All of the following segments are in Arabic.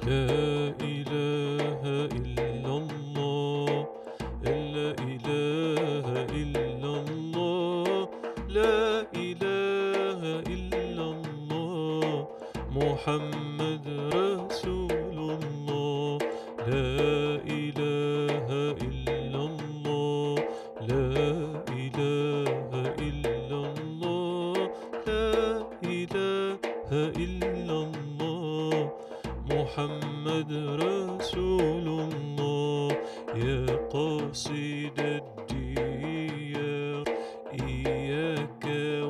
لا إله إلا الله، لا إله إلا الله، لا إله إلا الله، محمد رسول الله. لا إله إلا الله، لا إله إلا الله، لا إله إلا الله، محمد رسول الله. يا قاصد الديار إياك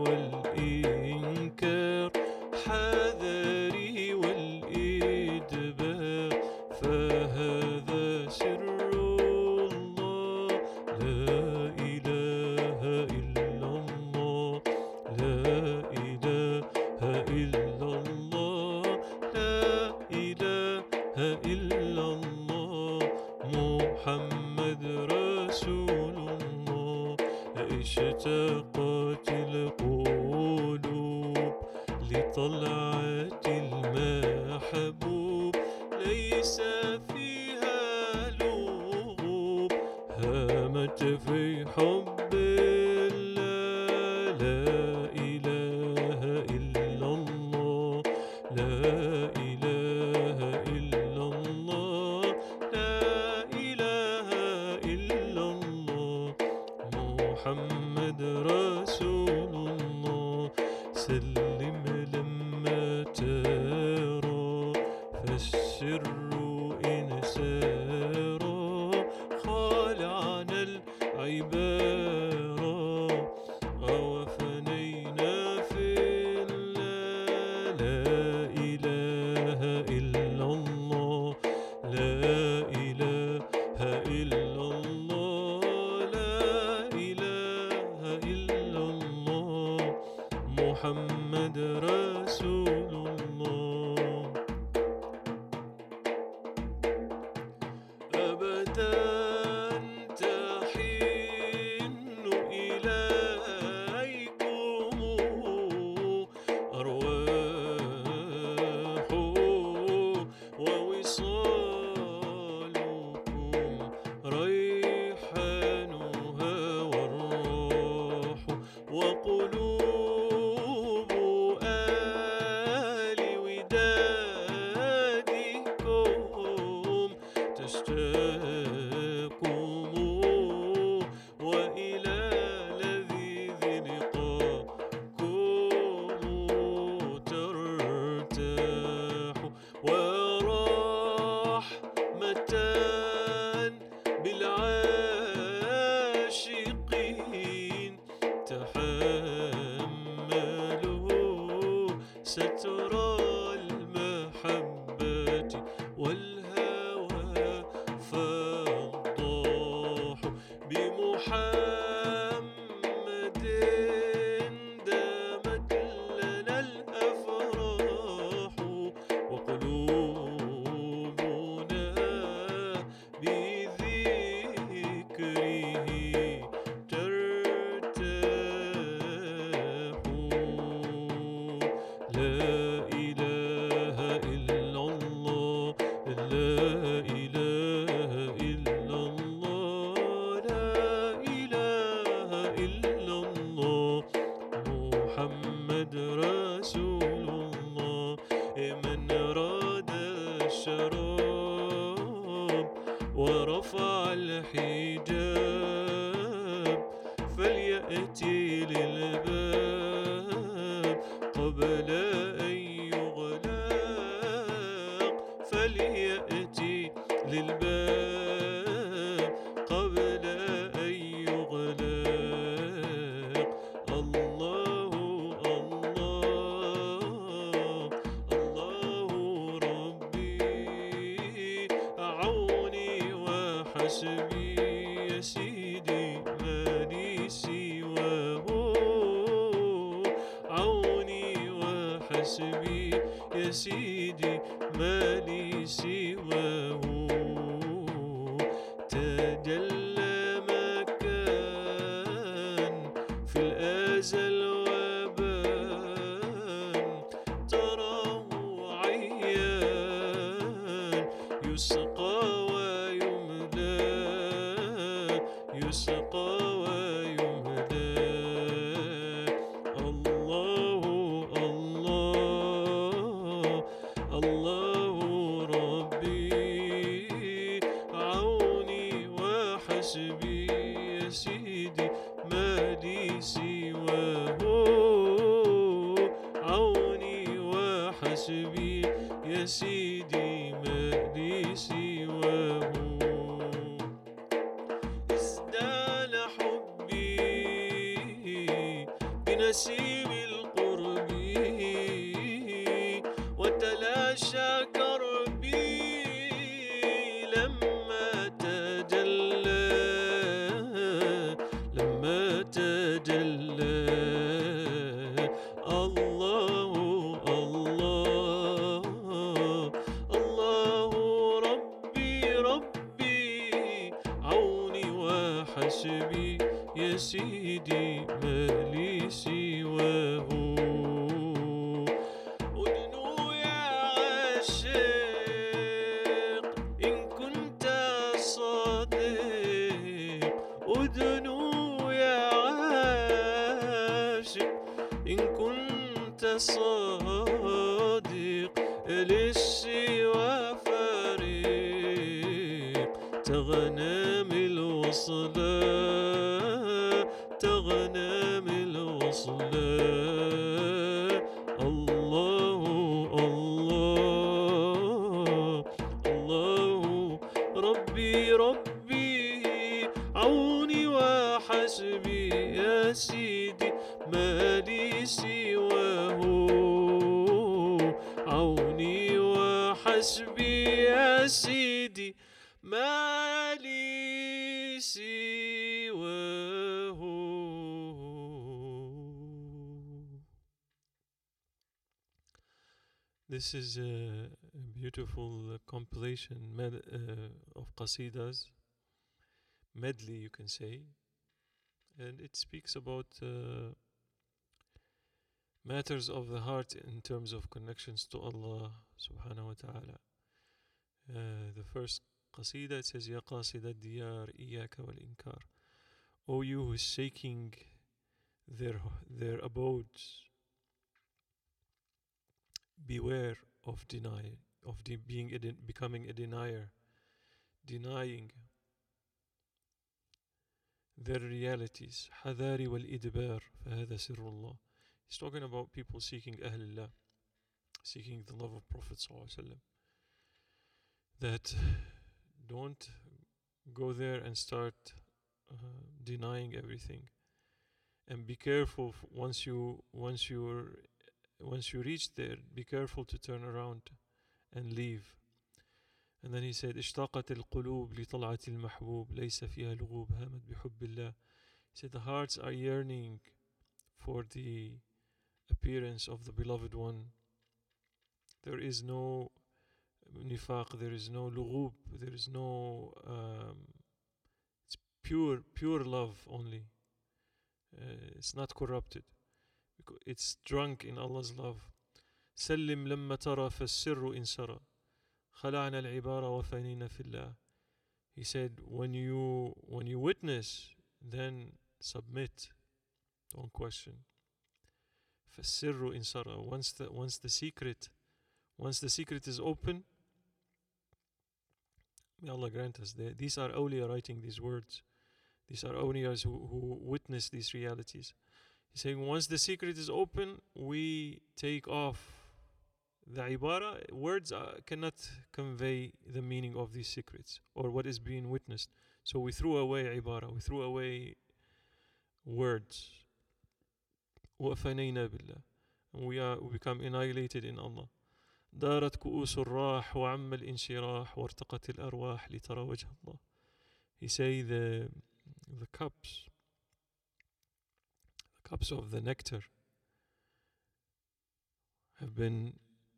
والإنكار، حذري والإدبار، فهذا سر الله. لا إله إلا الله، لا إله إلا الله، لا إله إلا الله، محمد رسول الله. اشتاقت القلوب لطلعة المحبوب، ليس فيها لغوب، هامت في حب الله. لا إله إلا الله، لا إله إلا الله، لا إله إلا الله، محمد رسول الله. سلم لما ترى، فالسر إن سارى، خالعنا العبارة، وفنينا في الله. لا إله إلا الله، لا إله إلا الله، لا إله إلا الله، محمد رسول الله. أبدا تحن إليكم أرواح ووصالكم، ريحانها والروح، وقلوب آل ودادكم تشتاقكم، وإلى لذيذ لقاكم ترتاح، ورحمة بالعاشقين تحملوا ستر المحبة والهوى، فالضاح بمحمد دامت لنا الأفراح، وقلوبنا بذكره ترتاح. لا إله إلا الله، لا إله إلا الله، لا إله إلا الله، محمد رسول الله. من راد الشراب ورفع الحجاب، فليأتي للباب قبل أن يغلق، فليأتي للباب قبل أن يغلق. الله الله الله ربي، عوني وحسبي، يا سيدي ما لي سواه، عوني وحسبي، يا سيدي ما لي سواه. تجلى مكان في الأزل وبان، تراه عيان يسقى ويملى يسقى ويملى الله الله الله ربي عوني وحسبي يا سيدي ما لي سواه عوني وحسبي يا سيدي ما لي سواه ازداد حبي بنسيم القرب وتلاشى كربي لما تجلى لما تجلى الله الله الله ربي ربي عوني وحسبي يا سيدي ما لي سواه أدنو يا عاشق إن كنت صادق أدنو يا عاشق إن كنت صادق للسوى فريق تغنم الوصلة تغنم الوصلة الله الله الله ربي ربي عوني وحسبي يا سيدي ما لي سواه عوني وحسبي يا سيدي ما لي سواه. This is a beautiful compilation of qasidas, medley you can say, and it speaks about matters of the heart in terms of connections to Allah subhanahu wa ta'ala. The first qasida, it says, Ya qasida diyar iyaka wal inkar. O you who is shaking their abodes, beware of becoming a denier, denying their realities. حذاري والإدبار فهذا سر الله. He's talking about people seeking Ahlullah, seeking the love of Prophet ﷺ. That don't go there and start denying everything, and be careful once you reach there, be careful to turn around and leave. And then he said, اشتاقت القلوب لطلعة المحبوب ليس فيها لغوب هامت بحب الله. He said the hearts are yearning for the appearance of the beloved one. There is no nifaq, there is no lughub, there is no it's pure love only. It's not corrupted, it's drunk in Allah's love. سلم لما ترى فالسر إن سرى خلعنا العبارة وفانينا في الله. He said, when you witness, then submit, don't question. فالسر إن سرى. Once the secret is open, may Allah grant us. These are awliya writing these words. These are awliyas who witness these realities. He's saying once the secret is open, we take off the ibara. Words cannot convey the meaning of these secrets or what is being witnessed. So we threw away ibara, we threw away words. وَأَفَنَيْنَا بِاللَّهِ. And we become annihilated in Allah. دارت كؤوس الراح وعم الانشراح وارتقت الأرواح لترى وجه الله. He say the cups of the nectar have been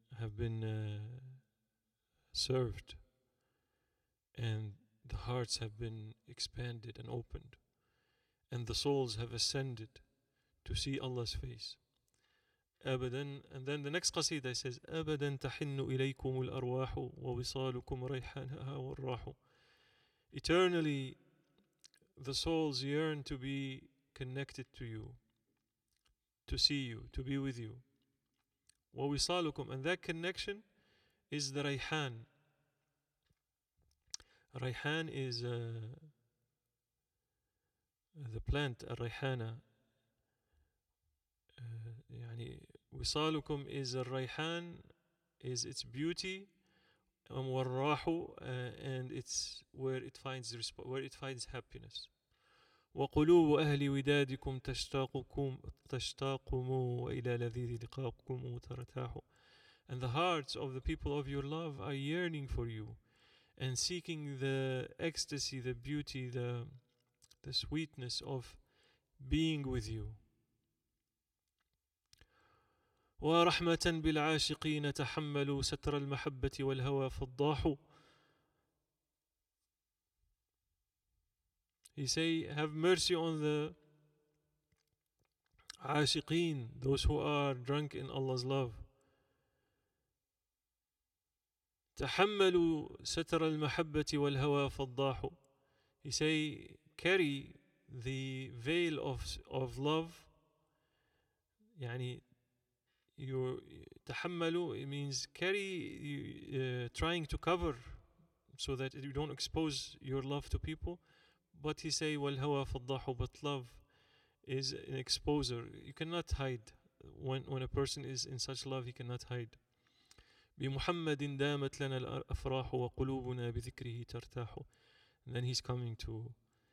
served, and the hearts have been expanded and opened, and the souls have ascended to see Allah's face. أبدا. And then the next قصيدة says أبدا تحن إليكم الأرواح ووصالكم ريحانها والراح. Eternally the souls yearn to be connected to you, to see you, to be with you. ووصالكم, and that connection is the Rayhan. Rayhan is the plant الريحانة. يعني وصالكم is الريحان, is its beauty, والراح and it's where it finds happiness. وقلوب أهل ودادكم تشتاقكم وإلى لذيذ لقاكم ترتاح. And the hearts of the people of your love are yearning for you and seeking the ecstasy, the beauty, the sweetness of being with you. ورحمة بالعاشقين تحملوا ستر المحبة والهوى فضاحوا. He say, have mercy on the عاشقين, those who are drunk in Allah's love. تحملوا ستر المحبة والهوى فضاحوا. He say, carry the veil of love. يعني تحملوا, it means carry, trying to cover so that you don't expose your love to people. But he say والهوى فضاح, but love is an exposer. You cannot hide. When a person is in such love, he cannot hide. بمحمد دامت لنا الأفراح وقلوبنا بذكره ترتاح. And then he's coming to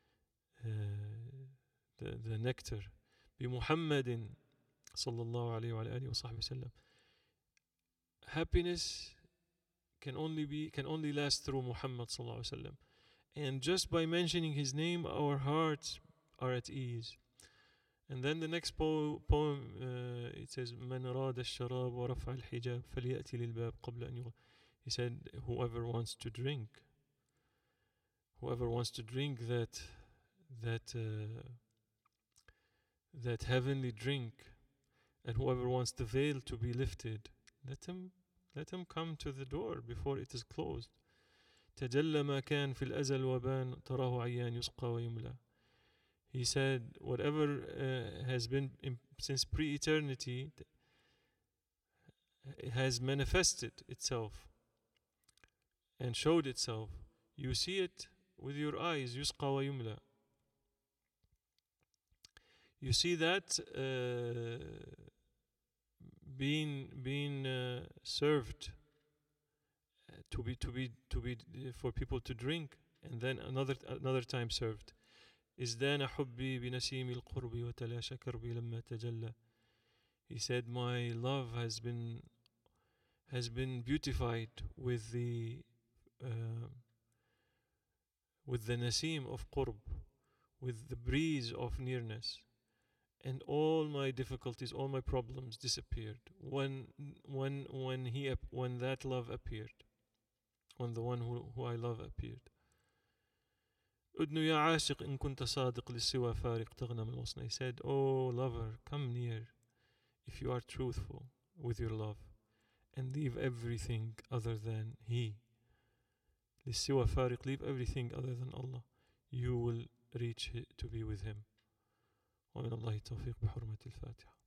the nectar. بمحمد صلى الله عليه وعلى آله وصحبه وسلم. Happiness can only last through Muhammad صلى الله عليه وسلم. And just by mentioning his name, our hearts are at ease. And then the next poem, it says من أراد الشراب ورفع الحجاب فليأتي للباب قبل أن يغلق. He said, whoever wants to drink that heavenly drink, and whoever wants the veil to be lifted, let him come to the door before it is closed. تجلى ما كان في الأزل وبان تراه عيان يسقى ويملى. He said, whatever has been since pre-eternity has manifested itself and showed itself. You see it with your eyes. يسقى ويملى. You see that being served to be for people to drink, and then another time served. ازدان حبي بنسيم القرب وتلاشى كربي لما تجلى. He said, my love has been beautified with the nasim of qurb, with the breeze of nearness, and all my difficulties, all my problems disappeared when that love appeared, when the one who I love appeared. أدنو يا عاشق إن كنت صادق للسوى فارق تغنم الوصن. He said, oh lover, come near if you are truthful with your love, and leave everything other than He. للسوى فارق, leave everything other than Allah. You will reach to be with Him. ومن الله التوفيق بحرمة الفاتحة.